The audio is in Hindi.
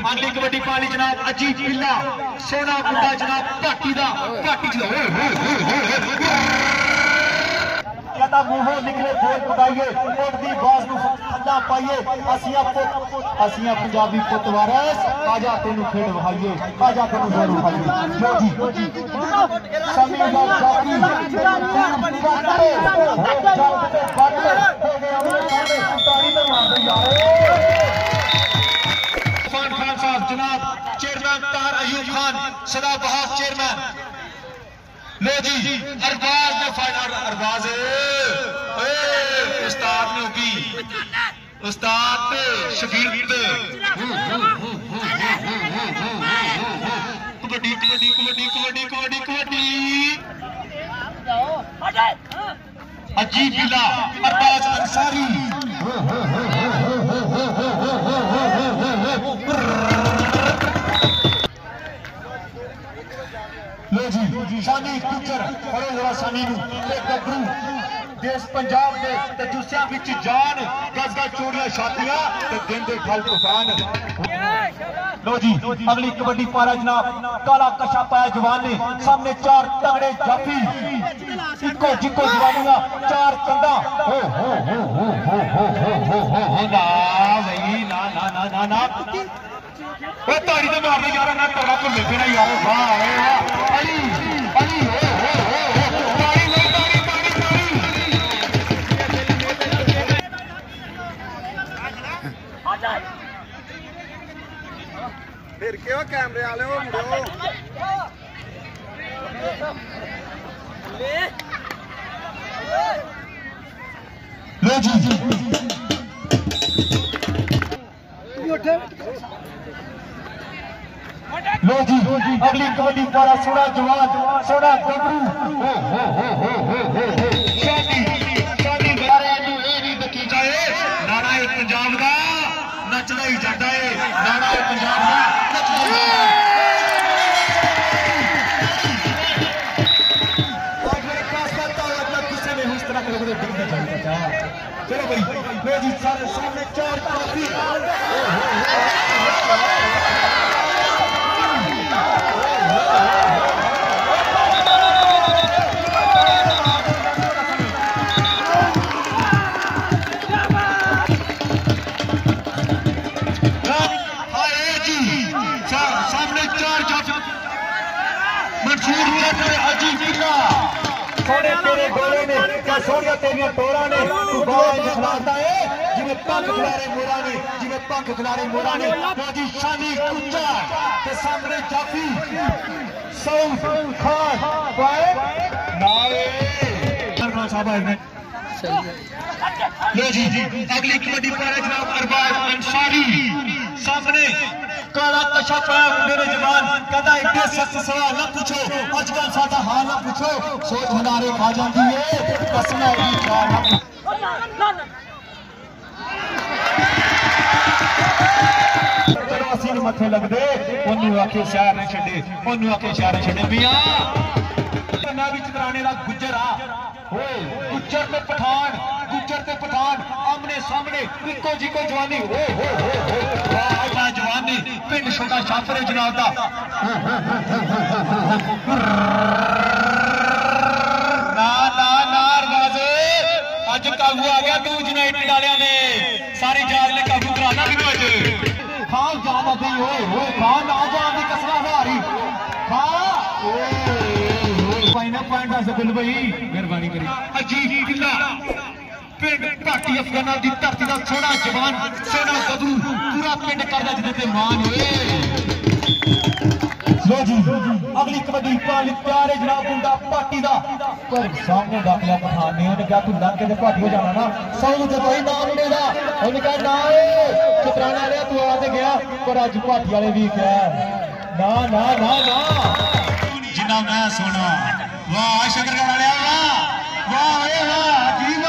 अगली कबड्डी पाली जनाब अजीत बिल्ला सोना मुंडा जनाब भाटी दा कहता मूहों निकले बोल पकाइए उड़दी बाज नूं थल्ला पाइए असिया पंजाबी पुत वारस आजा तेनू खेड वहाइए आजा तेनू जोर वहाइए लो जी समी दा जाकी खान साहब जनाब चेयरमैन तार अयूब खान सदाबहार चेयरमैन लो जी अरबाज ने फाइनल अरबाज उस्ताद ने भी उस्ताद शबीर कबड्डी कबड्डी कबड्डी कबड्डी कबड्डी कबड्डी अजीब बिल्ला अरबाज अंसारी लो जी शानी गुजर बड़े जरा शानी गबरू देश पंजाब दे ते दूसरिया विच जान गज गज चोड़ियां छातियां ते दिन दे फल तूफान लो जी अगली कबड्डी पारा जनाब काला कशा पाया जवान ने सामने चार तगड़े जाफी इको जिको जवानियां चार कंधा ना भाई ना ना ना ना ना ताड़ी तो मारने यार ना तगड़ा भुले फिर यार वाह अली अली ताड़ी नहीं ताड़ी ताड़ी ताड़ी फिर क्यों कैमरे वाले हो मुड़ो लो जी लो जी अगली कबड्डी पारा सोना जवान सोना गबरू शादी शादी बारे नूं ए नहीं दकी जाए नारा है पंजाब दा नचदा ही जांदा है नारा है पंजाब दा नचदा ही आज मेरे पास करता है अपना गुस्से में इस तरह करोगे तो डिग जाएगा चलो भाई लो जी सारे सामने चार काफी सोने तेरे गोले ने क्या सोनिया तेरिया टोरा ने तू बाज खिलाता है जिवें पंख खिलारे मोरा ने जिवें पंख खिलारे मोरा ने जी शानी कुच्चा ते सामने जाफी सऊद खान पाए नारे खान साहब आए लो जी अगली कबड्डी पारा जनाब अरबाज अंसारी सामने काला कशा पाया मेरे जवान कहता इतने सख्त सवाल ना पूछो अजकल साडा हाल ना पूछो सोच हनारे खा जाती है कसना भी खा ना चलो असीं मथे लगदे ओनू आखे शहर ने छड्डे ओनू आखे शहर ने छड्डे मियां ना विच कराने दा गुज्जर आ ओए गुज्जर ते पठान आमने सामने इको जिको जवानी हो वाह जवानी पिंड छोटा छापरे जनाब दा ना ना ना रवाजे अज काबू आ गया तू यूनाइटेड वालियां ने सारी जात ने काबू कराना भी अज खां जान दी ओए ओए खां ना जान दी कसरा हारी खां फाइनल पॉइंट आ बिल भाई मेहरबानी करी अजीब बिल्ला पिंड भाटी अफगाना की धरती का सोना जवान सोना गबरू पूरा पिंड करदा जिदे मान होए लो जी अगली कबड्डी पाली प्यारे जनाब मुंडा भाटी दा पर सामने दाखला पठान ने उन्हें कहा तू लंघ के भाटी हो जाना ना सौद जब ही नाम मुंडे दा उन्हें कहा ना चतराने वाले तू आ ते गया पर अज भाटी वाले भी कहा ना ना ना ना जिन्ना मैं सोना वाह शकरगढ़ वाले वाह वाह वाह